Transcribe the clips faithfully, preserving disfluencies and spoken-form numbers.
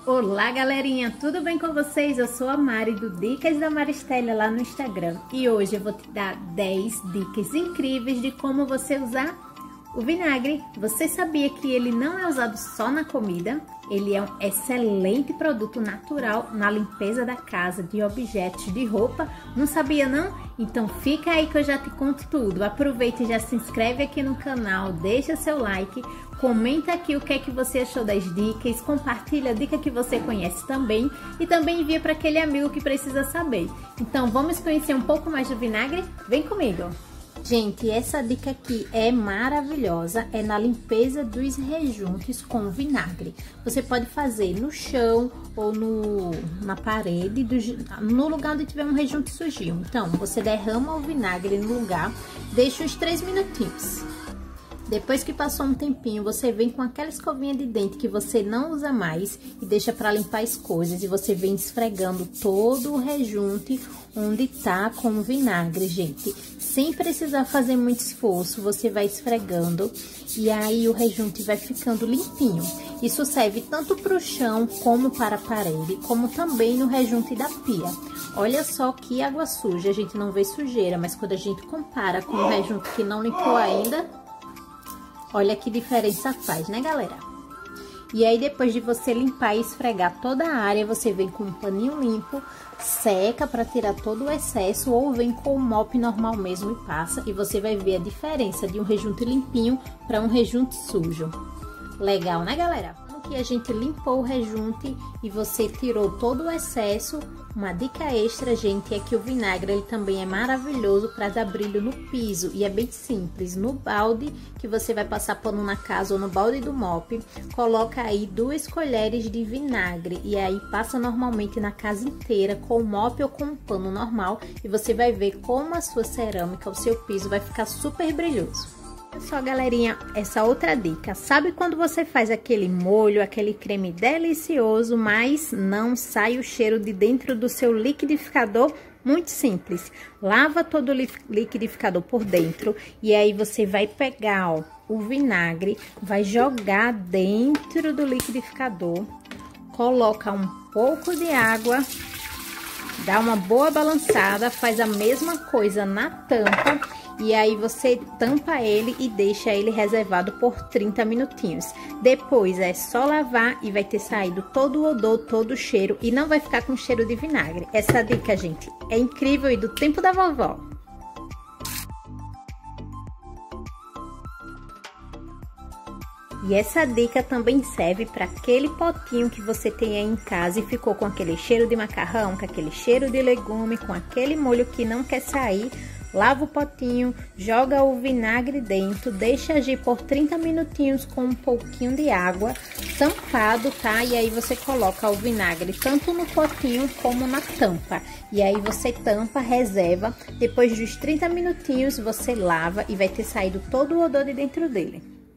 Olá galerinha, tudo bem com vocês? Eu sou a Mari do Dicas da Maristela lá no Instagram e hoje eu vou te dar dez dicas incríveis de como você usar o vinagre. Você sabia que ele não é usado só na comida? Ele é um excelente produto natural na limpeza da casa, de objetos, de roupa. Não sabia não? Então fica aí que eu já te conto tudo. Aproveita e já se inscreve aqui no canal, deixa seu like, comenta aqui o que é que você achou das dicas, compartilha a dica que você conhece também e também envia para aquele amigo que precisa saber. Então vamos conhecer um pouco mais do vinagre? Vem comigo! Gente, essa dica aqui é maravilhosa, é na limpeza dos rejuntos com vinagre. Você pode fazer no chão ou no, na parede, do, no lugar onde tiver um rejunte sujinho. Então, você derrama o vinagre no lugar, deixa uns três minutinhos. Depois que passou um tempinho, você vem com aquela escovinha de dente que você não usa mais e deixa para limpar as coisas. E você vem esfregando todo o rejunte onde tá com o vinagre, gente. Sem precisar fazer muito esforço, você vai esfregando e aí o rejunte vai ficando limpinho. Isso serve tanto para o chão como para a parede, como também no rejunte da pia. Olha só que água suja, a gente não vê sujeira, mas quando a gente compara com o rejunte que não limpou ainda, olha que diferença faz, né, galera? E aí, depois de você limpar e esfregar toda a área, você vem com um paninho limpo, seca para tirar todo o excesso, ou vem com o mop normal mesmo e passa. E você vai ver a diferença de um rejunte limpinho para um rejunte sujo. Legal, né, galera? Que a gente limpou o rejunte e você tirou todo o excesso. Uma dica extra, gente, é que o vinagre ele também é maravilhoso para dar brilho no piso e é bem simples. No balde que você vai passar pano na casa ou no balde do mop, coloca aí duas colheres de vinagre e aí passa normalmente na casa inteira com o mop ou com um pano normal e você vai ver como a sua cerâmica, o seu piso vai ficar super brilhoso. Olha só, galerinha, essa outra dica. Sabe quando você faz aquele molho, aquele creme delicioso, mas não sai o cheiro de dentro do seu liquidificador? Muito simples. Lava todo o liquidificador por dentro e aí você vai pegar, ó, o vinagre, vai jogar dentro do liquidificador, coloca um pouco de água, dá uma boa balançada, faz a mesma coisa na tampa. E aí você tampa ele e deixa ele reservado por trinta minutinhos. Depois é só lavar e vai ter saído todo o odor, todo o cheiro e não vai ficar com cheiro de vinagre. Essa dica, gente, é incrível e do tempo da vovó. E essa dica também serve para aquele potinho que você tem aí em casa e ficou com aquele cheiro de macarrão, com aquele cheiro de legume, com aquele molho que não quer sair. Lava o potinho, joga o vinagre dentro, deixa agir por trinta minutinhos com um pouquinho de água, tampado, tá? E aí você coloca o vinagre tanto no potinho como na tampa. E aí você tampa, reserva, depois dos trinta minutinhos você lava e vai ter saído todo o odor de dentro dele.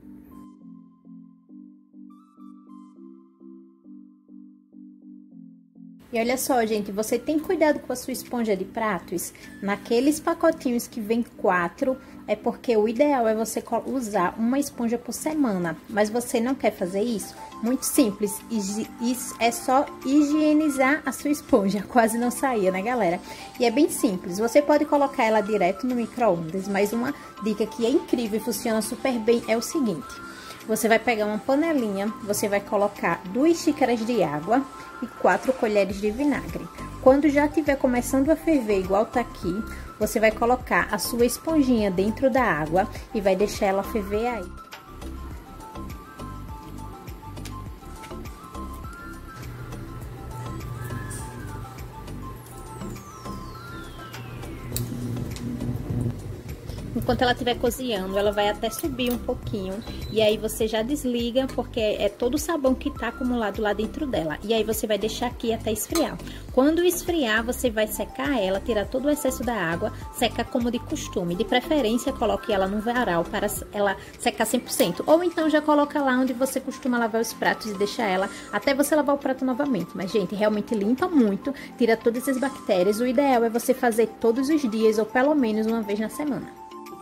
E olha só, gente, você tem cuidado com a sua esponja de pratos? Naqueles pacotinhos que vem quatro, é porque o ideal é você usar uma esponja por semana. Mas você não quer fazer isso? Muito simples, isso é só higienizar a sua esponja, quase não saía, né, galera? E é bem simples, você pode colocar ela direto no micro-ondas, mas uma dica que é incrível e funciona super bem é o seguinte. Você vai pegar uma panelinha, você vai colocar duas xícaras de água e quatro colheres de vinagre. Quando já estiver começando a ferver, igual tá aqui, você vai colocar a sua esponjinha dentro da água e vai deixar ela ferver aí. Enquanto ela estiver cozinhando, ela vai até subir um pouquinho. E aí você já desliga, porque é todo o sabão que tá acumulado lá dentro dela. E aí você vai deixar aqui até esfriar. Quando esfriar, você vai secar ela, tirar todo o excesso da água, secar como de costume. De preferência, coloque ela no varal para ela secar cem por cento. Ou então já coloca lá onde você costuma lavar os pratos e deixa ela até você lavar o prato novamente. Mas, gente, realmente limpa muito, tira todas as bactérias. O ideal é você fazer todos os dias ou pelo menos uma vez na semana.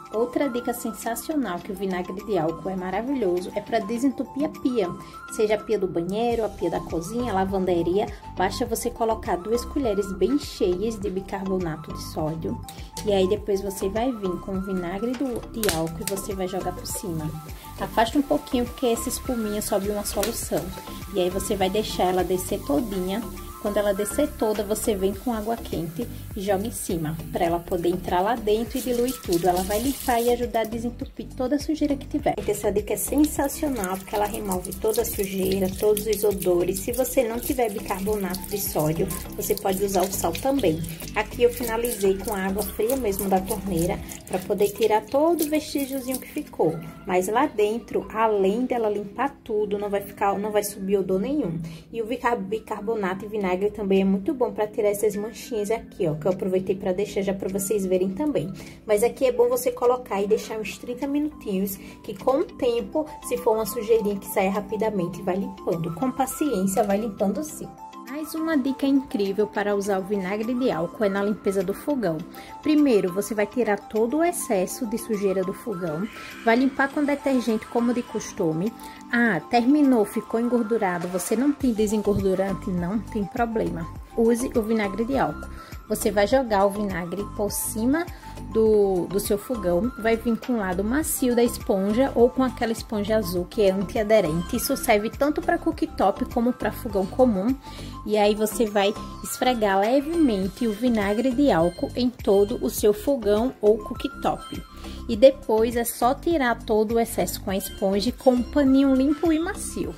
Outra dica sensacional que o vinagre de álcool é maravilhoso é para desentupir a pia, seja a pia do banheiro, a pia da cozinha, a lavanderia. Basta você colocar duas colheres bem cheias de bicarbonato de sódio e aí depois você vai vir com o vinagre do, de álcool e você vai jogar por cima. Afasta um pouquinho porque essa espuminha sobe uma solução e aí você vai deixar ela descer todinha. Quando ela descer toda, você vem com água quente e joga em cima, para ela poder entrar lá dentro e diluir tudo. Ela vai limpar e ajudar a desentupir toda a sujeira que tiver. Essa dica é sensacional, porque ela remove toda a sujeira, todos os odores. Se você não tiver bicarbonato de sódio, você pode usar o sal também. Aqui eu finalizei com a água fria mesmo da torneira, para poder tirar todo o vestígiozinho que ficou. Mas lá dentro, além dela limpar tudo, não vai ficar, não vai subir odor nenhum. E o bicarbonato e vinagre também é muito bom para tirar essas manchinhas aqui, ó, que eu aproveitei para deixar já para vocês verem também. Mas aqui é bom você colocar e deixar uns trinta minutinhos, que com o tempo, se for uma sujeirinha que sai rapidamente, vai limpando. Com paciência, vai limpando sim. Mais uma dica incrível para usar o vinagre de álcool é na limpeza do fogão. Primeiro, você vai tirar todo o excesso de sujeira do fogão, vai limpar com detergente como de costume. Ah, terminou, ficou engordurado, você não tem desengordurante, não tem problema. Use o vinagre de álcool. Você vai jogar o vinagre por cima do, do seu fogão, vai vir com o lado macio da esponja ou com aquela esponja azul que é antiaderente. Isso serve tanto para cooktop como para fogão comum. E aí você vai esfregar levemente o vinagre de álcool em todo o seu fogão ou cooktop. E depois é só tirar todo o excesso com a esponja com um paninho limpo e macio.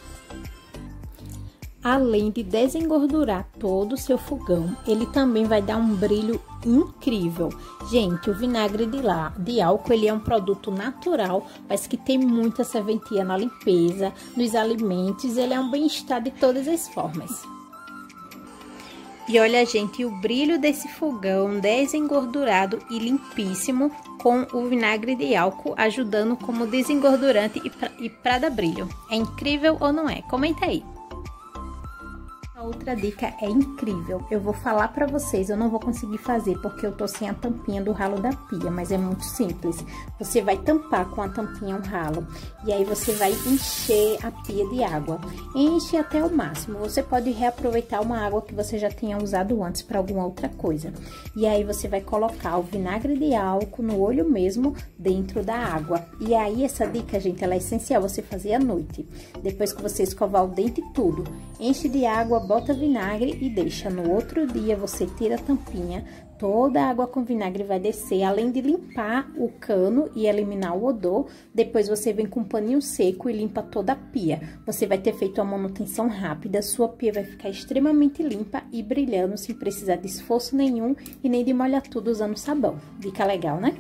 Além de desengordurar todo o seu fogão, ele também vai dar um brilho incrível. Gente, o vinagre de, lá, de álcool, ele é um produto natural, mas que tem muita serventia na limpeza, nos alimentos, ele é um bem-estar de todas as formas. E olha, gente, o brilho desse fogão desengordurado e limpíssimo com o vinagre de álcool ajudando como desengordurante e para dar brilho. É incrível ou não é? Comenta aí. Outra dica é incrível, eu vou falar pra vocês, eu não vou conseguir fazer porque eu tô sem a tampinha do ralo da pia, mas é muito simples. Você vai tampar com a tampinha um ralo e aí você vai encher a pia de água, enche até o máximo. Você pode reaproveitar uma água que você já tenha usado antes para alguma outra coisa. E aí você vai colocar o vinagre de álcool no olho mesmo dentro da água. E aí essa dica, gente, ela é essencial você fazer à noite, depois que você escovar o dente e tudo. Enche de água, bota vinagre e deixa. No outro dia você tira a tampinha, toda a água com vinagre vai descer, além de limpar o cano e eliminar o odor. Depois você vem com um paninho seco e limpa toda a pia. Você vai ter feito uma manutenção rápida, sua pia vai ficar extremamente limpa e brilhando, sem precisar de esforço nenhum e nem de molhar tudo usando sabão. Dica legal, né?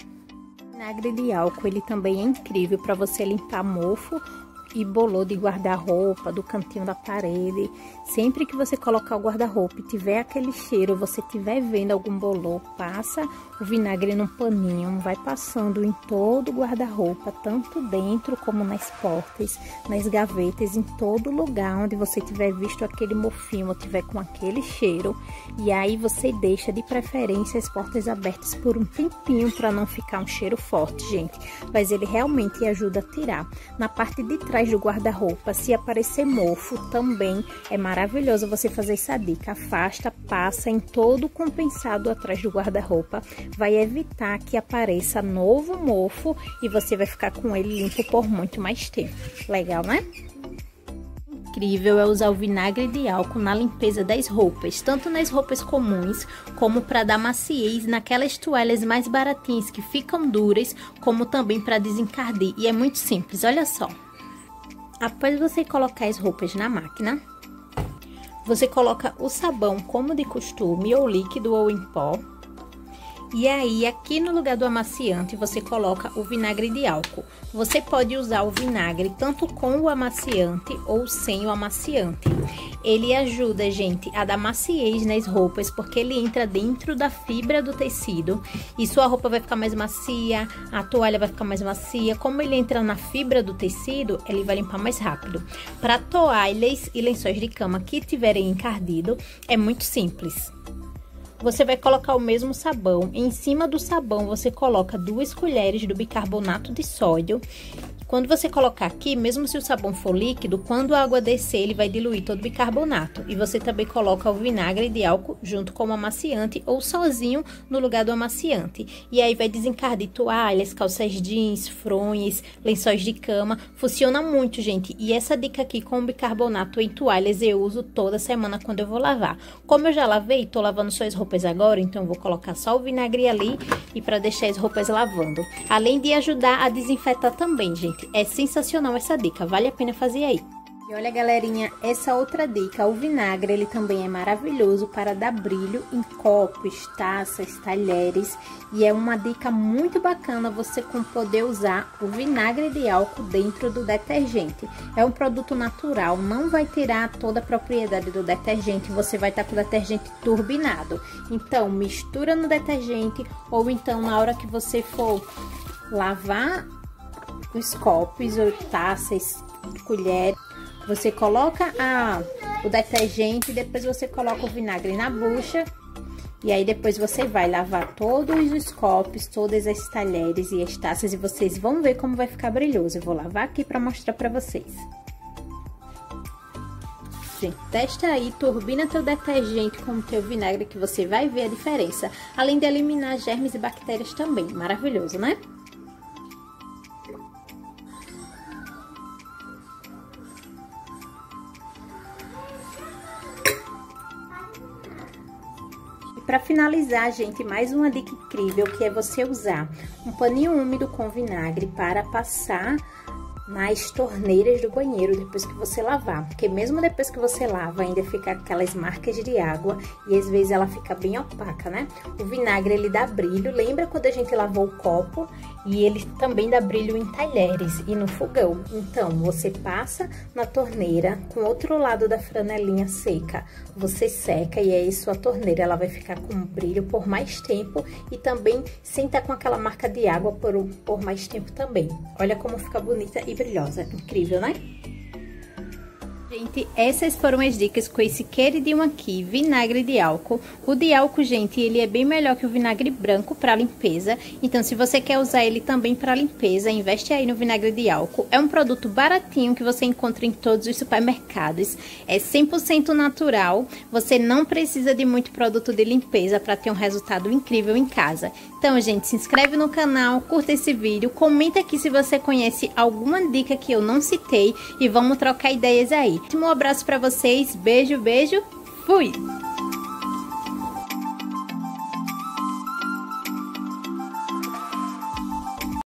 O vinagre de álcool, ele também é incrível para você limpar mofo e bolô de guarda-roupa, do cantinho da parede. Sempre que você colocar o guarda-roupa e tiver aquele cheiro, você tiver vendo algum bolô, passa o vinagre num paninho, vai passando em todo o guarda-roupa, tanto dentro como nas portas, nas gavetas, em todo lugar onde você tiver visto aquele mofinho ou tiver com aquele cheiro. E aí você deixa de preferência as portas abertas por um tempinho para não ficar um cheiro forte, gente. Mas ele realmente ajuda a tirar. Na parte de trás do guarda-roupa, se aparecer mofo, também é maravilhoso você fazer essa dica. Afasta, passa em todo o compensado atrás do guarda-roupa, vai evitar que apareça novo mofo e você vai ficar com ele limpo por muito mais tempo. Legal, né? Incrível é usar o vinagre de álcool na limpeza das roupas, tanto nas roupas comuns, como para dar maciez naquelas toalhas mais baratinhas que ficam duras, como também para desencardir. E é muito simples, olha só. Após você colocar as roupas na máquina, você coloca o sabão como de costume, ou líquido ou em pó. E aí, aqui no lugar do amaciante, você coloca o vinagre de álcool. Você pode usar o vinagre tanto com o amaciante ou sem o amaciante. Ele ajuda, gente, a dar maciez nas roupas, porque ele entra dentro da fibra do tecido. E sua roupa vai ficar mais macia, a toalha vai ficar mais macia. Como ele entra na fibra do tecido, ele vai limpar mais rápido. Para toalhas e lençóis de cama que tiverem encardido, é muito simples. você vai colocar o mesmo sabão. Em cima do sabão, você coloca duas colheres do bicarbonato de sódio. Quando você colocar aqui, mesmo se o sabão for líquido, quando a água descer, ele vai diluir todo o bicarbonato. E você também coloca o vinagre de álcool junto com o amaciante ou sozinho no lugar do amaciante. E aí vai desencardir toalhas, calças jeans, fronhas, lençóis de cama. Funciona muito, gente. E essa dica aqui com o bicarbonato em toalhas eu uso toda semana quando eu vou lavar. Como eu já lavei, tô lavando só as roupas agora, então eu vou colocar só o vinagre ali e para deixar as roupas lavando. Além de ajudar a desinfetar também, gente. É sensacional essa dica, vale a pena fazer aí. E olha, galerinha, essa outra dica, o vinagre, ele também é maravilhoso para dar brilho em copos, taças, talheres. E é uma dica muito bacana você com poder usar o vinagre de álcool dentro do detergente. É um produto natural, não vai tirar toda a propriedade do detergente, você vai estar com o detergente turbinado. Então, mistura no detergente ou então na hora que você for lavar os copos ou taças, colheres, você coloca a, o detergente e depois você coloca o vinagre na bucha. E aí depois você vai lavar todos os copos, todas as talheres e as taças e vocês vão ver como vai ficar brilhoso. Eu vou lavar aqui para mostrar para vocês. Gente, testa aí, turbina teu detergente com o teu vinagre que você vai ver a diferença. Além de eliminar germes e bactérias também. Maravilhoso, né? Para finalizar, gente, mais uma dica incrível que é você usar um paninho úmido com vinagre para passar nas torneiras do banheiro depois que você lavar, porque mesmo depois que você lava ainda fica aquelas marcas de água e às vezes ela fica bem opaca, né? O vinagre ele dá brilho, lembra quando a gente lavou o copo? E ele também dá brilho em talheres e no fogão. Então, você passa na torneira com o outro lado da franelinha seca, você seca e aí sua torneira ela vai ficar com brilho por mais tempo e também sem estar com aquela marca de água por, por mais tempo também. Olha como fica bonita e brilhosa, incrível, né? Gente, essas foram as dicas com esse queridinho aqui, vinagre de álcool. O de álcool, gente, ele é bem melhor que o vinagre branco para limpeza. Então, se você quer usar ele também para limpeza, investe aí no vinagre de álcool. É um produto baratinho que você encontra em todos os supermercados. É cem por cento natural. Você não precisa de muito produto de limpeza para ter um resultado incrível em casa. Então, gente, se inscreve no canal, curta esse vídeo, comenta aqui se você conhece alguma dica que eu não citei e vamos trocar ideias aí. Um abraço para vocês, beijo, beijo, fui!